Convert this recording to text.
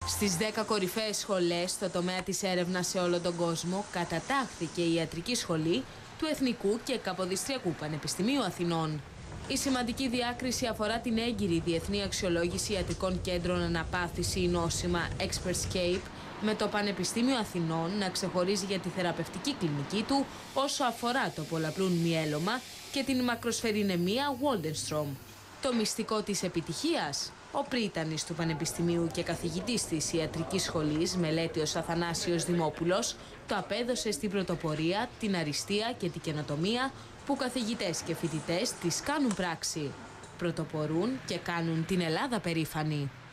Στις 10 κορυφαίες σχολές στο τομέα της έρευνας σε όλο τον κόσμο κατατάχθηκε η ιατρική σχολή του Εθνικού και Καποδιστριακού Πανεπιστημίου Αθηνών. Η σημαντική διάκριση αφορά την έγκυρη διεθνή αξιολόγηση ιατρικών κέντρων αναπάθηση νόσημα Expertscape, με το Πανεπιστήμιο Αθηνών να ξεχωρίζει για τη θεραπευτική κλινική του όσο αφορά το πολλαπλούν μυέλωμα και την μακροσφαιριναιμία Waldenstrom. Το μυστικό της επιτυχίας? Ο πρίτανης του Πανεπιστημίου και καθηγητής της ιατρικής σχολής, μελέτιος Αθανάσιος Δημόπουλος, το απέδωσε στην πρωτοπορία, την αριστεία και την καινοτομία που καθηγητές και φοιτητές τις κάνουν πράξη. Πρωτοπορούν και κάνουν την Ελλάδα περήφανη.